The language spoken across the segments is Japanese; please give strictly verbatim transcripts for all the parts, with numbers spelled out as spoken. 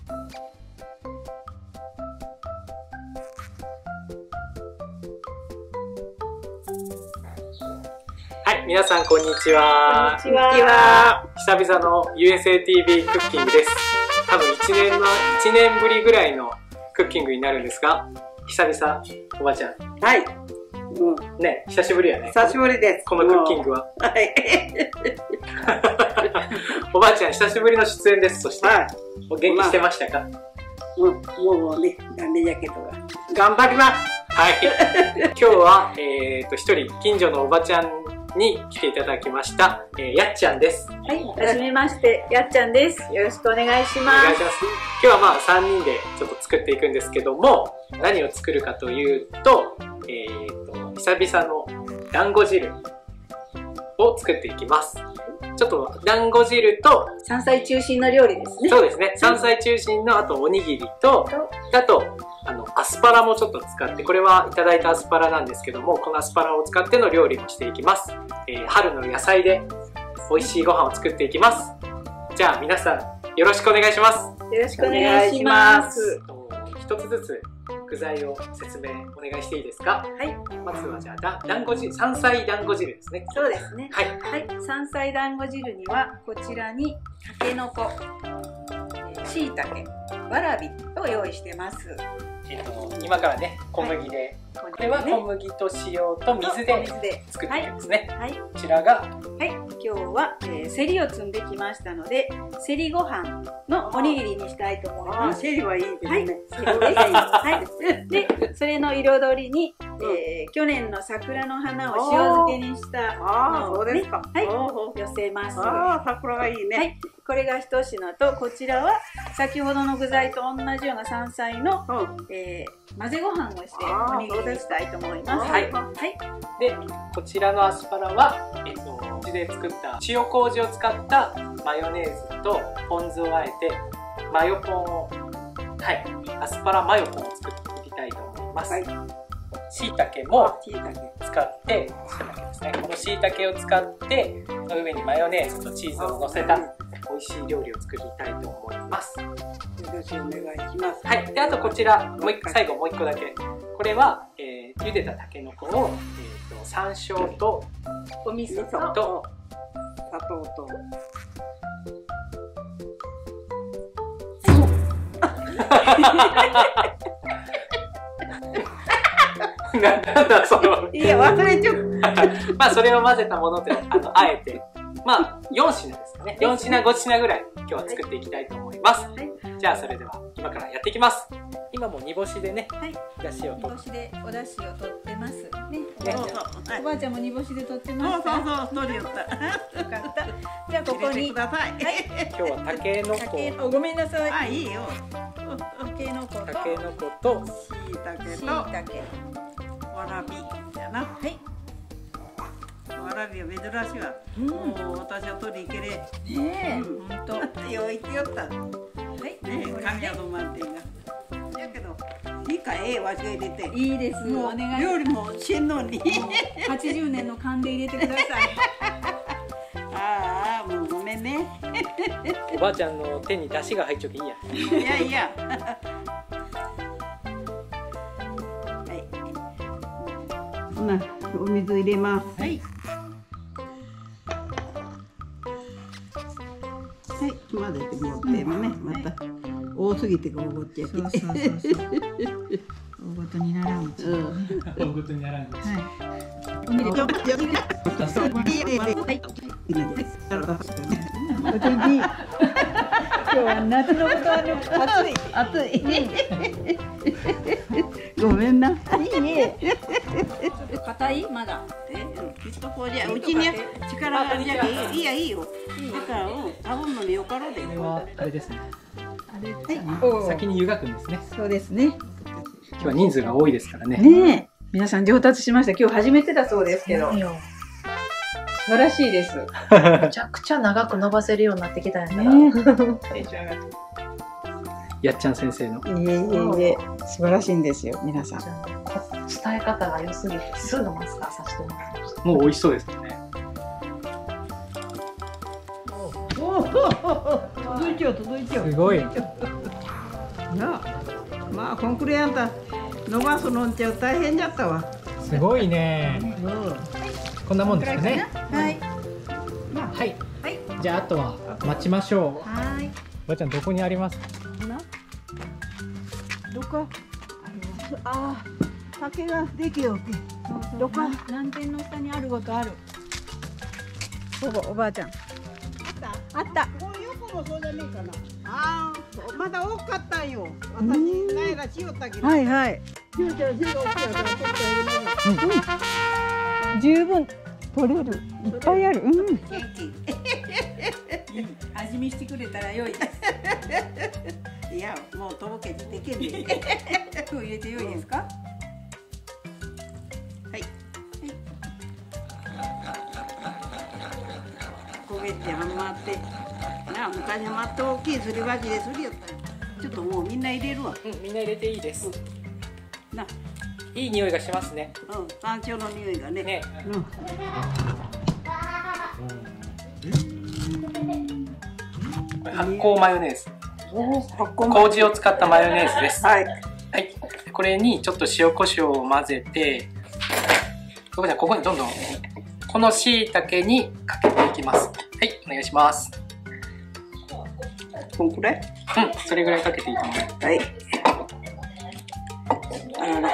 はい、皆さんこんにちは。 こんにちは。 久々の ユーエスエーティービー クッキングです。多分いちねんのいちねんぶりぐらいのクッキングになるんですが、久々おばちゃん。 はい。 うん、ね、久しぶりやね。 久しぶりです。 このクッキングは。 はい。 おばあちゃん久しぶりの出演です。そして、はい、お元気してましたか？ まあ、うん、もうね、ダメだけど頑張ります。 はい。今日はえっと一人近所のおばちゃんに来ていただきました。えー、やっちゃんです。 はい、はじめまして、やっちゃんです。よろしくお願いします。 お願いします。今日はまあさんにんでちょっと作っていくんですけども、何を作るかというと、えー、と久々の団子汁を作っていきます。ちょっと団子汁と山菜中心の料理ですね。 そうですね。山菜中心のあとおにぎりと、あとあのアスパラもちょっと使って、これはいただいたアスパラなんですけども、このアスパラを使っての料理もしていきます。えー、春の野菜で美味しいご飯を作っていきます。じゃあ皆さんよろしくお願いします。 よろしくお願いします。 一つずつ具材を説明お願いしていいですか？ はい。 まずはじゃあ団子汁、山菜団子汁ですね。 そうですね。 はい。 はい。山菜団子汁にはこちらにたけのこ、しいたけ、わらびを用意してます。 えっと今からね小麦で、はい、これは小麦と塩と水で作っていくんですね。 はい。 こちらがはい。今日は、えー、セリを積んできましたので、セリご飯のおにぎりにしたいと思います。 セリはいいですね。はい。セリです。 はい。で、それの彩りに、えー、去年の桜の花を塩漬けにしたのを、ね、はい、寄せます。 ああ、桜がいいね。 はい。これが一品と、こちらは先ほどの具材と同じような山菜の、うん、えー、混ぜご飯をしておにぎりにしたいと思います。はい。はい。 で、こちらのアスパラは、えっと、うちで作った塩麹を使ったマヨネーズとポン酢をあえて、マヨポンを、はい、アスパラマヨポンを作っていきたいと思います。はい。しいたけも使って、しいたけですね。このしいたけを使って、その上にマヨネーズとチーズを乗せた美味しい料理を作りたいと思います。よろしくお願いします。 はい。で、あとこちら、もう一個、最後もう一個だけ。これは、えー、茹でたたけのこを、えーと、山椒とお味噌と砂糖と。 なんだその。 いや、忘れちゃう。 まあ、それを混ぜたもので、あの、あえて。まあ、よん品ですかね。よん品、ご品ぐらい今日は作っていきたいと思います。はい、じゃあ、それでは今からやっていきます。今も煮干しでね、はい、だしを取って。煮干しでお出汁を取ってます。ね、おばあちゃんも煮干しで取ってます。 そうそうそう、取りよった。 よかった。じゃあここに。 ください。 今日はたけのこ。 ごめんなさい。 あ、いいよ。 たけのこと。 たけのこと。 しいたけと。わらびやな。はい。わらびは珍しいわ。もう私は取りいけれ。ねえ、本当。 よいてよった。はい。ね、神宿まってんが。だけど、いいかええわしが入れて。 いいです。 もう料理もしんのに。 はちじゅうねんの勘で入れてください。 ああ、もうごめんね。 おばあちゃんの手に出汁が入っちゃうけいいや。 いやいや。なお水入れます。はい。はい、混ぜてもってね、また多すぎてこぼっちゃって。そうそうそうそう。大ごとにならんうち。 大ごとにならんうち。はい。 お水よ。今日は夏のことは暑い暑い。 ごめんな。いいね。ちょっと硬いまだ。 え、きっとこうじゃうちに力があるじゃけいいやいいよ。だから多分のによかろうで。 これはあれですね。 あれはい。 先に湯がくんですね。 そうですね。 今日は人数が多いですからね。 ねえ、皆さん上達しました。今日初めてだそうですけど。素晴らしいです。 めちゃくちゃ長く伸ばせるようになってきたよね。 やっちゃん先生の。 いえいえいえ、素晴らしいんですよ、皆さん。 伝え方が良すぎて、すぐマスターさせてもらいました。 もう美味しそうですね。 おお、届いちゃう、届いちゃう。 すごい。 なあ、まあこんくらいあんた伸ばすのんちゃう大変だったわ。 すごいね。 うん。 こんなもんですかね。 はい。 はい。 はい。 じゃああとは待ちましょう。 はい。 おばちゃんどこにありますか？ な。どっか。ああ、竹ができよけ。どっか。 南天の下にあることある。 おばおばあちゃん。あった。あった。こう横もそうじゃねえかな。ああ、まだ多かったんよ。私なやらしよったけど。はいはい。しおちゃん背が大きいから取ってあげる。十分取れる。いっぱいある。うん。元気。 味見してくれたら良いです。 いや、もうとぼけてできる。 今日入れて良いですか？はい。 焦げてはまって。なあ、昔はまって大きいすり鉢ですりよったよ。ちょっともうみんな入れるわ。 うん、みんな入れていいです。 な、 いい匂いがしますね。 うん、山椒の匂いがね。 ね。 うん。 発酵マヨネーズ。麹を使ったマヨネーズです。 はい。 はい。これにちょっと塩コショウを混ぜて、ここここにどんどんこの椎茸にかけていきます。はい、お願いします。 こんくらい？ うん、それぐらいかけていいと思う。 はい。あらら。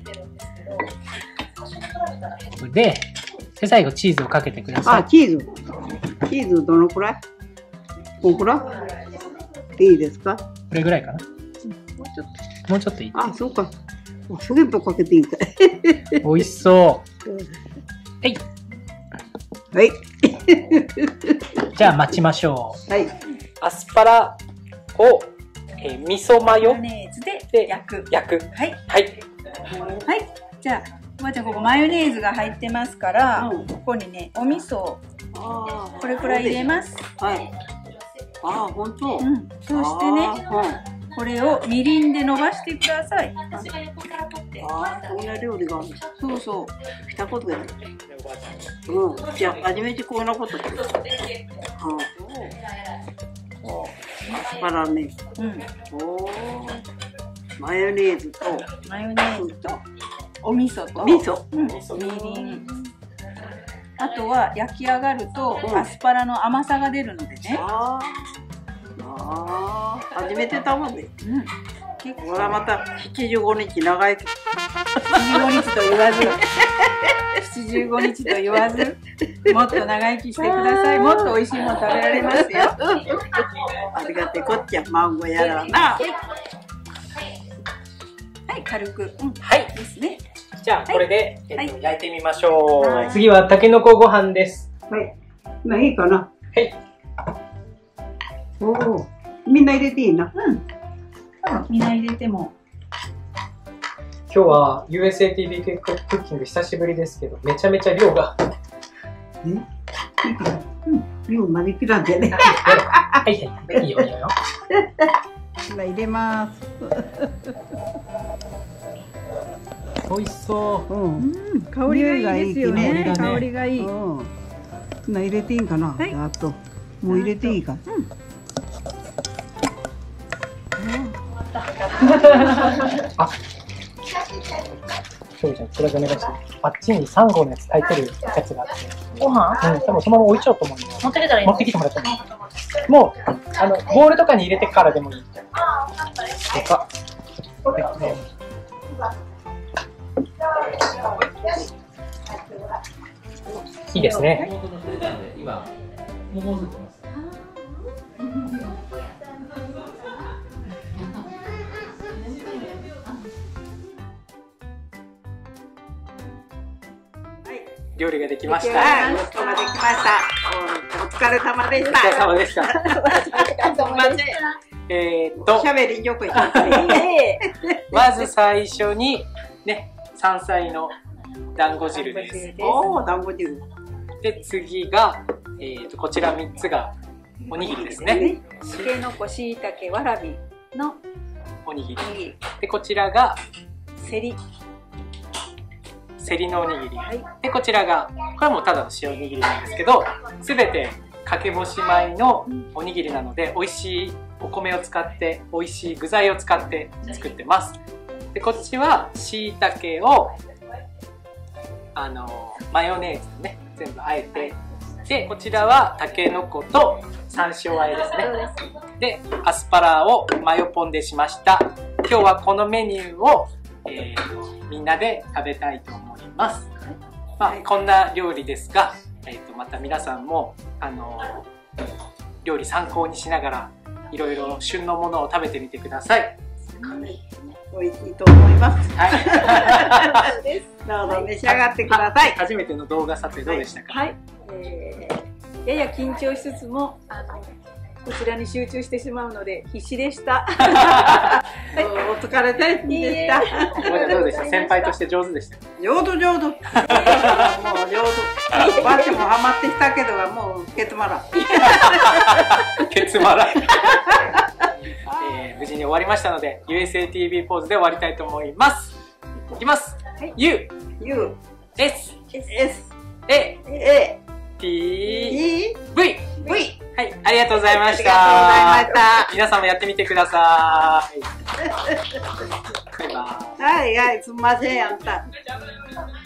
で、で最後チーズをかけてください。 あ、チーズ。チーズどのくらい？こんくらい？いいですか？ これぐらいかな。もうちょっと。もうちょっといい。 あ、そうか。すげえとかけていいかい。 美味しそう。はい。 はい。 じゃあ待ちましょう。 はい。 アスパラを、えー、味噌マヨマヨネーズで焼く。 焼く。 はい。 はい。 はい。じゃあ、おばあちゃんここマヨネーズが入ってますから、うん、ここにね、お味噌をこれくらい入れます。 はい。ああ、本当。 うん。そしてね、これをみりんで伸ばしてください。 ああ、こんな料理がある。 そうそう。 したことがない。うん。じゃあ、初めてこんなことする。アスパラね。 うん。 おお。マヨネーズと。 マヨネーズと。お味噌と。 味噌。 うん。みりん。あとは焼き上がると、うん、アスパラの甘さが出るのでね。 ああ、初めて食べて。うん。結構。ほらまたななじゅうごにち長生き。 ななじゅうごにちと言わず。ななじゅうごにちと言わず。もっと長生きしてください。もっと美味しいもの食べられますよ。 ありがてこっちゃ、マンゴーやらな。 はい、軽く。うん、はいですね。 じゃあこれで、えっと、焼いてみましょう。次はたけのこご飯です。 はい。まあいいかな。 はい。 おお。みんな入れていいな。 うん。みんな入れても。 今日は ユーエスエーティービー クッキング久しぶりですけど、めちゃめちゃ量が。 え？いいかな。うん。量まできらんでね。 はいはいはい。いいよいいよ。 今入れます。 美味しそう。 うん。 香りがいいですよね。香りがいい。 うん。な入れていいかな。あともう入れていいか。うん。 あ。しょうちゃん、これお願いして。あっちにさん号のやつ炊いてるやつがあって。 ご飯？ うん、多分そのまま置いちゃおうと思うんだよ。 持ってきたらいい？ 持ってきてもらったの。もうあのボウルとかに入れてからでもいい。 ああ、分かった。 でか。いいですね。今もうもうすぐます。料理ができました。 はい、ロットができました。お疲れ様でした。 お疲れ様でした。えっと、 しゃべりよくいた。 まず最初にね、山菜の団子汁です。 おお、団子汁。 で、次が、えっと、こちらみっつがおにぎりですね。 しけのこ、しいたけ、わらびのおにぎり。で、こちらがせり。 せりのおにぎり、 はい、 でこちらがこれはもうただの塩おにぎりなんですけど、すべてかけ干し米のおにぎりなので美味しいお米を使って美味しい具材を使って作ってます。でこっちはしいたけをあのマヨネーズでね全部あえて、でこちらはたけのこと山椒あえですね。でアスパラをマヨポンでしました。今日はこのメニューを、えー、みんなで食べたいと思います。まあ、こんな料理ですが、えー、とまた皆さんもあの料理参考にしながらいろいろ旬のものを食べてみてください。 美味しいと思います。 はい。 どうぞ召し上がってください。 初めての動画撮影どうでしたか？ はい。えー、やや緊張しつつもあのこちらに集中してしまうので必死でした。 はい、お疲れ様でした。 どうでした？先輩として上手でした？ 上手上手。もう上手。バッチもハマってきたけどもうケツマラ。 ケツマラ。えー、無事に終わりましたので ユーエスエーティービー ポーズで終わりたいと思います。いきます。はい、U U S S A A T V V。はい、ありがとうございました。 ありがとうございました。 皆さんもやってみてください。バイバイ。 はいはい、すみません、あんた。